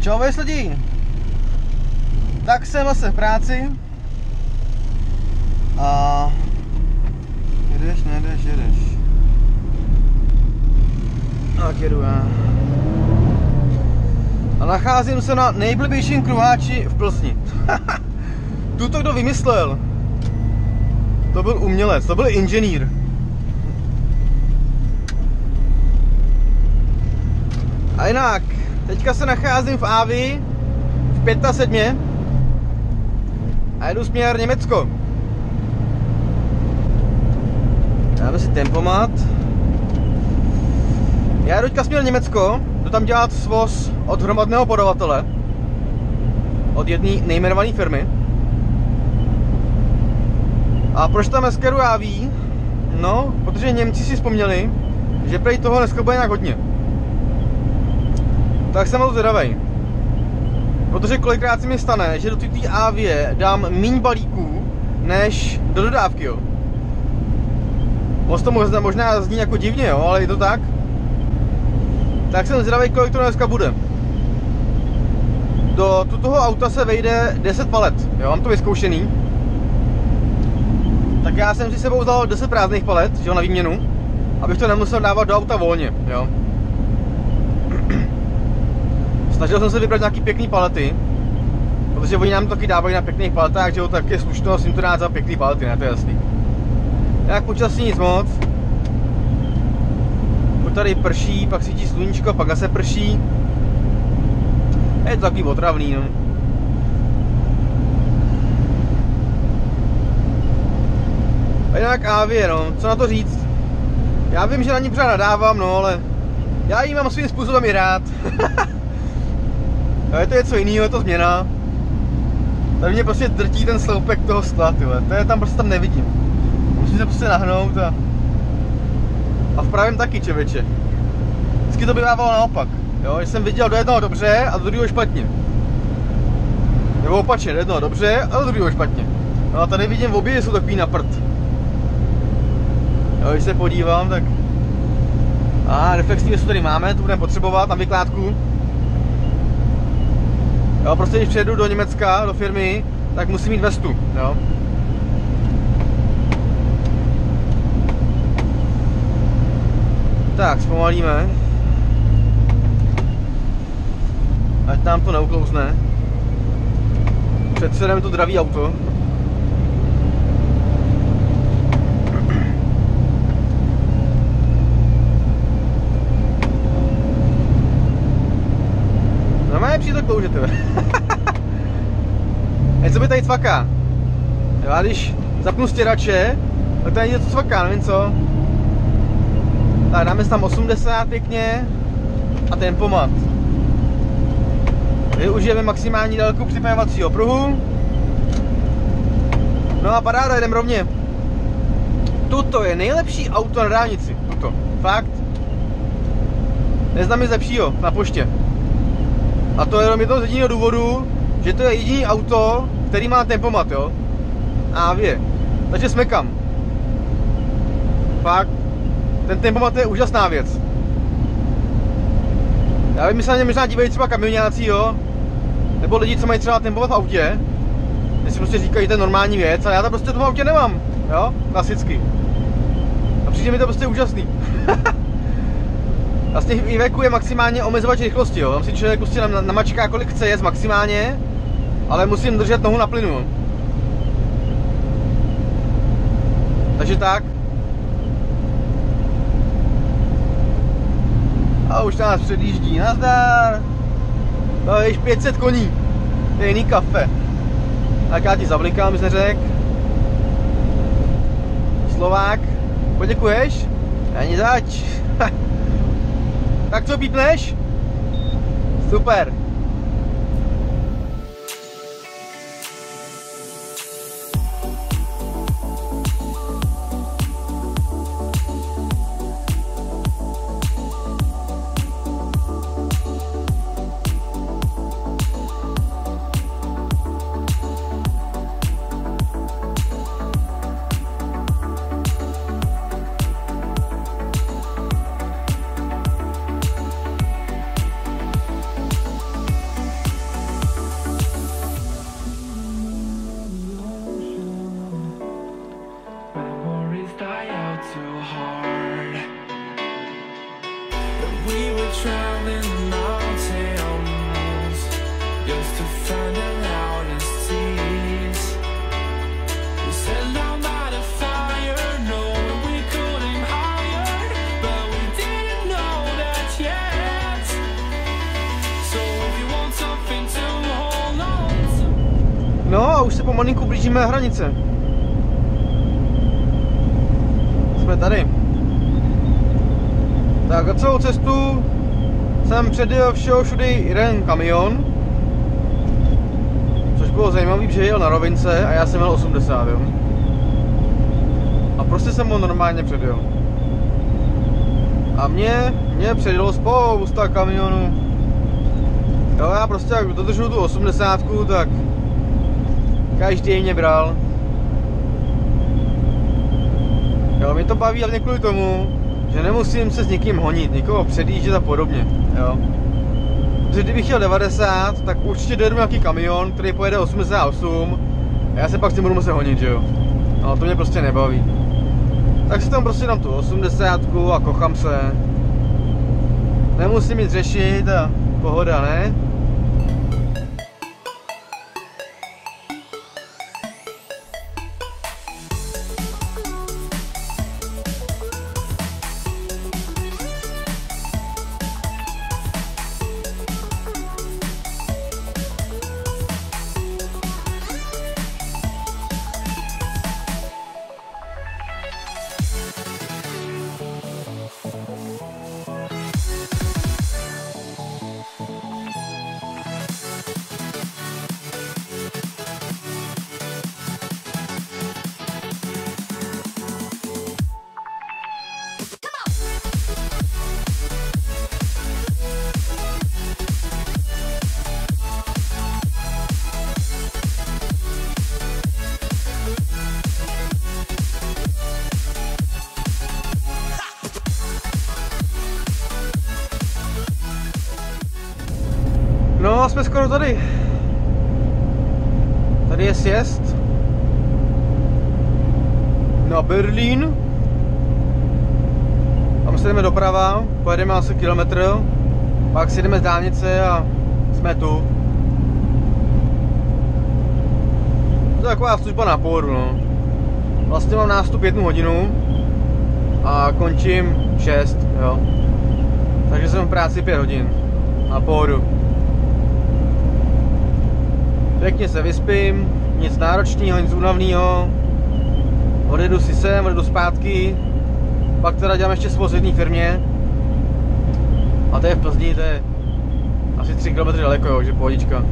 Čau lidi, tak jsem zase v práci a jedeš, nejedeš, jedeš. Tak jedu já. A nacházím se na nejblbějším kruháči v Plzni. Tuto kdo vymyslel? To byl umělec, to byl inženýr. A jinak, teďka se nacházím v Avi, v 75 a jedu směr Německo. Dáme si tempomat. Já jedu teďka směr Německo, jdu tam dělat svoz od hromadného podavatele, od jedné nejmenované firmy. A proč tam dneska jdu Avi? No, protože Němci si vzpomněli, že prej toho dneska bude nějak hodně. Tak jsem moc zvědavej. Protože kolikrát se mi stane, že do té Avie dám míň balíků, než do dodávky, jo. To možná zní jako divně, jo, ale je to tak. Tak jsem zvědavej, kolik to dneska bude. Do toho auta se vejde 10 palet, jo, mám to vyzkoušený. Tak já jsem si sebou vzal 10 prázdných palet, že jo, na výměnu, abych to nemusel dávat do auta volně, jo. Snažil jsem se vybrat nějaký pěkný palety, protože oni nám to taky dávají na pěkných paletách, že jo, tak je slušnost jim to dát za pěkný palety, ne, to je jasný. Jak počasí nic moc. Tady prší, pak svítí sluníčko, pak zase prší. Je to takový otravný, no. A jinak Avie, no, co na to říct? Já vím, že na ní pořád nadávám, no, ale já jí mám svým způsobem i rád. No, je to něco jiného, je to změna. Tady mě prostě drtí ten sloupek toho skla, tyhle. To je tam prostě tam nevidím. Musím se prostě nahnout a v pravém taky, čeveče. Vždycky to bývávalo naopak, jo, že jsem viděl do jednoho dobře a do druhého špatně. Nebo opačně, do jednoho dobře a do druhého špatně. No a tady vidím, obě jsou takový na prd. Jo, když se podívám, tak... reflexní věsu tady máme, to budeme potřebovat na vykládku. Jo, prostě když přijedu do Německa, do firmy, tak musím mít vestu, jo. Tak, zpomalíme. Ať nám to neuklouzne. Přece jen to dravý auto. No má je přijít to klouže, tebe. Co by tady cvaká? Jo, a když zapnu stěrače, tak tady něco cvaká, nevím co. Tak dáme si tam 80 pěkně a tempomat. Využijeme maximální délku připojovacího pruhu. No a paráda, jdem rovně. Tuto je nejlepší auto na dálnici. Tuto. Fakt. Neznám nic lepšího na poště. A to je jenom jedno z jediného důvodu, že to je jediný auto, který má tempomat, jo. Avie. Takže smekám. Fakt. Ten tempomat je úžasná věc. Já vím, že se na ně možná dívají třeba kamionáci, jo. Nebo lidi, co mají třeba tempomat v autě. Že si prostě říkají, že to je normální věc, ale já to prostě v tom autě nemám, jo. Klasicky. A přijde mi to prostě úžasný. Vlastně v IVEku je maximálně omezovač rychlosti, jo. Tam si člověk prostě namačká, kolik chce jet maximálně, ale musím držet nohu na plynu. Takže tak. A už nás předjíždí, nazdar. To je již 500 koní. To je jiný kafe. Tak já ti zavlikám, bys neřek. Slovák. Poděkuješ? Ani zač. Tak co pípneš? Super. Used to find the loudest tears. We set down by the fire, knowing we could aim higher, but we didn't know that yet. So if you want something to hold on to. No a už se pomalinku blížíme hranice. Jsme tady. Tak a celou cestu jsem předjel všude jeden kamion, což bylo zajímavé, že jel na rovince a já jsem jel 80, jo. A prostě jsem ho normálně předjel. A mě předjelo spousta kamionů. Jo, já prostě jak dodržu tu 80, tak každý mě bral. Jo, mě to baví hlavně kvůli tomu, že nemusím se s někým honit, nikoho předjíždět a podobně, jo. Protože kdybych chtěl 90, tak určitě dojedu nějaký kamion, který pojede 88 a já se pak s tím budu muset honit, že jo. No, to mě prostě nebaví. Tak si tam prostě dám tu 80 a kochám se. Nemusím nic řešit a pohoda, ne? No, jsme skoro tady. Tady je sjezd na Berlín. Tam se jdeme doprava, pojedeme asi kilometr, pak si jdeme z dálnice a jsme tu. To je taková služba na pohodu, no. Vlastně mám nástup 1 hodinu a končím 6, jo. Takže jsem v práci 5 hodin na pohodu. Pěkně se vyspím, nic náročného, nic únavného. Odjedu si sem, odjedu zpátky. Pak teda dělám ještě svoz v jedné firmě. A to je v Plzni, to je asi 3 km daleko, jo, že pohodička.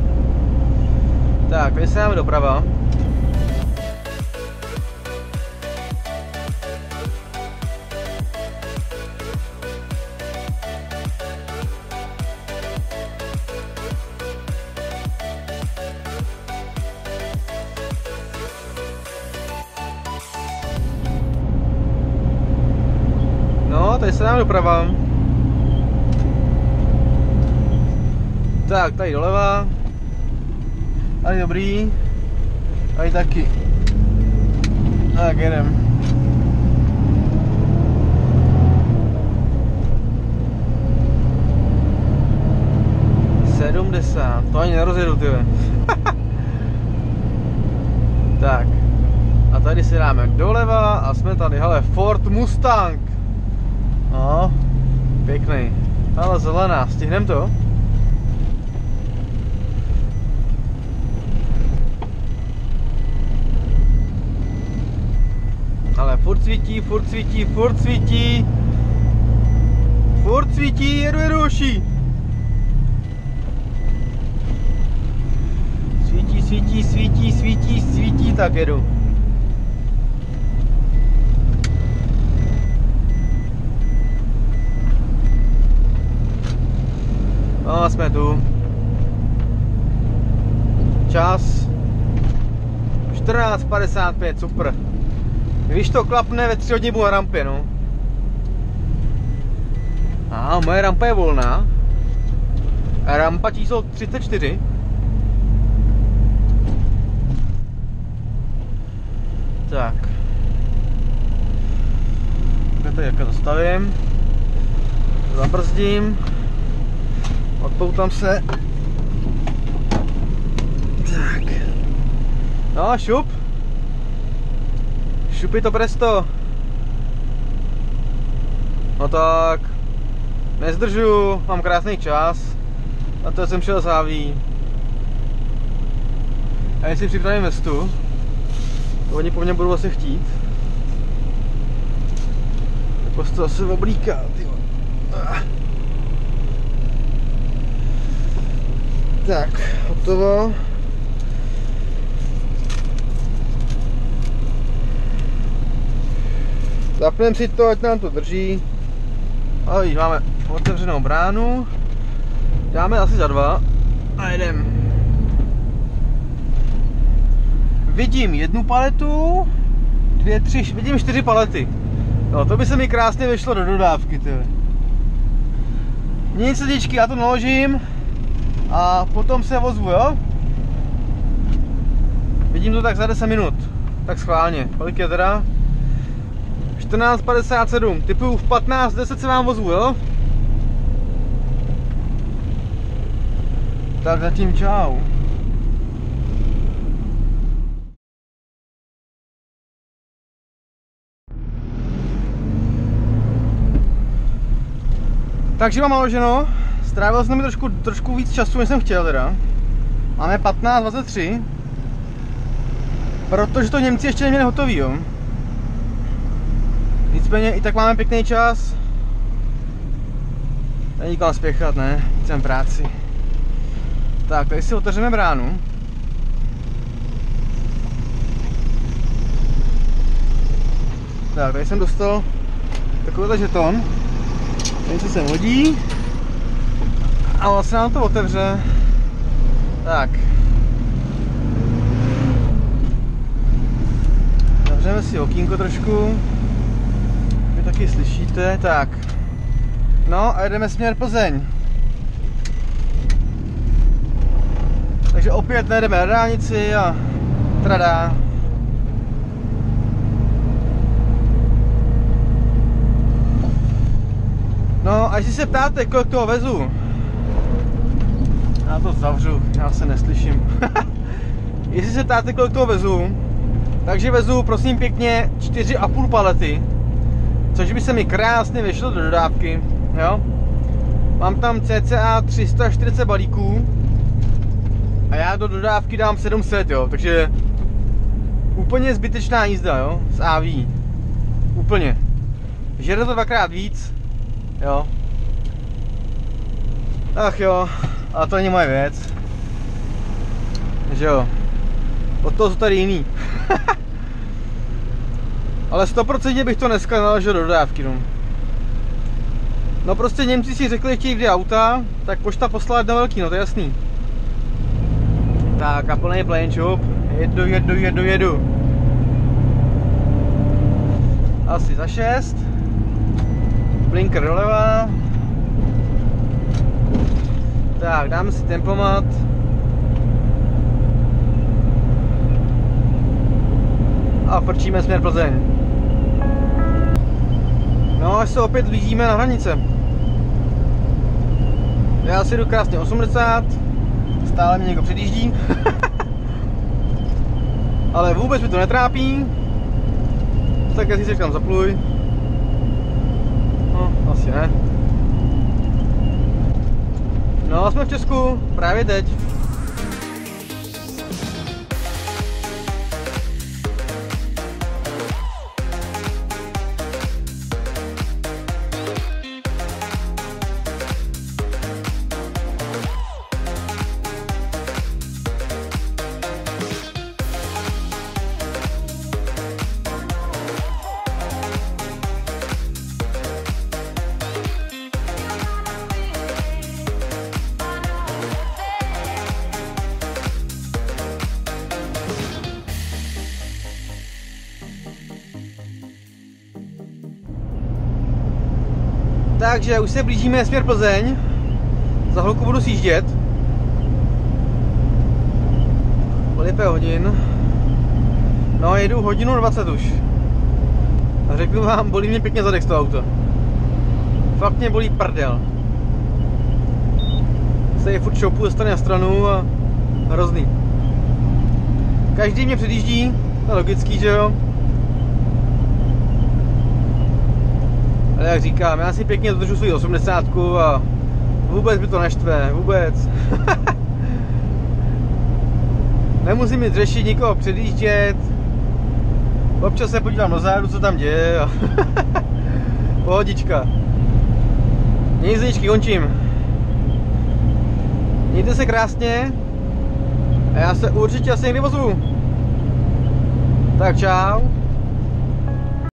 Tak, tady se dáme doprava. No, tady se dáme doprava. Tak, tady doleva. Tady dobrý. Tady taky. Tak, jedem. To ani nerozjedu, tyhle. Tak. A tady si dáme doleva a jsme tady, hele, Ford Mustang. No, pěkný. Ale zelená, stihnem to? Ale furt svítí, furt svítí, furt svítí. Furt svítí, jedu hoši. Svítí, svítí, svítí, svítí, svítí, tak jedu. No a jsme tu. Čas 14:55, super. Když to klapne, ve 3 hodiny budu na rampě, no. A moje rampa je volná. Rampa číslo 34. Tak. Tady jak zastavím. Zabrzdím. Odpoutám se. No, šup. Šupi to presto. No tak. Nezdržuju, mám krásný čas. A to jsem šel záví. A jestli připravím vestu, to oni po mně budou asi chtít. Tak to asi oblíká, tyjo. Tak, hotovo. Zapneme si to, ať nám to drží. A víš, máme otevřenou bránu. Dáme asi za 2 a jedem. Vidím 1 paletu, 2, 3, vidím 4 palety. No, to by se mi krásně vyšlo do dodávky, tyhle. Nic sedičky, já to naložím a potom se ozvu, jo? Vidím to tak za 10 minut. Tak schválně. Kolik je teda? 14:57. Typuju v 15:10 se vám ozvu, jo? Tak zatím čau. Takže mám naloženo. Strávil jsem mi trošku víc času, než jsem chtěl teda. Máme 15:23. Protože to Němci ještě neměli hotový, jo. Nicméně i tak máme pěkný čas. Není kam spěchat, ne? Jsem v práci. Tak, tady si otevřeme bránu. Tak, tady jsem dostal takovýhle žeton. Tady se hodí. A vlastně nám to otevře. Tak. Zavřeme si okýnko trošku. Vy taky slyšíte. Tak. No a jedeme směr Plzeň. Takže opět nejdeme na dálnici a tradá. No a jestli se ptáte, kolik toho vezu, já to zavřu, já se neslyším. Jestli se ptáte, kolik toho vezu, takže vezu prosím pěkně 4,5 palety, což by se mi krásně vyšlo do dodávky, jo. Mám tam cca 340 balíků a já do dodávky dám 700, jo, takže úplně zbytečná jízda, jo, z AV. Úplně. Žere to 2krát víc, jo. Ach jo, ale to není moje věc. Že jo. Od toho jsou tady jiný. Ale 100% bych to dneska naložil do dodávky, no. No prostě Němci si řekli, že chtějí 2 auta, tak pošta poslala 1 velký, no to je jasný. Tak a plný plane šup. Jedu. Asi za 6. Blinker doleva. Tak, dáme si tempomat. A frčíme směr Plzeň. No, až se opět blížíme na hranice. Já si jdu krásně 80. Stále mě někdo předjíždí. Ale vůbec mi to netrápí. Tak jestli se tam zapluj. No, asi ne. No, jsme v Česku, právě teď. Takže už se blížíme směr Plzeň. Za chvilku budu sjíždět. Kolik je hodin? No, jedu 1:20 už. A řeknu vám, bolí mě pěkně zadek z toho auta. Fakt mě bolí prdel. Se je furt šoupu ze strany na stranu a hrozný. Každý mě předjíždí, to je logický, že jo? Ale jak říkám, já si pěkně dodržu svůj 80 a vůbec by to neštve, vůbec. Nemusím nic řešit, nikoho předjíždět. Občas se podívám do zádu, co tam děje a pohodička. Nějzničky, končím. Mějte se krásně a já se určitě asi někdy ozvu. Tak čau.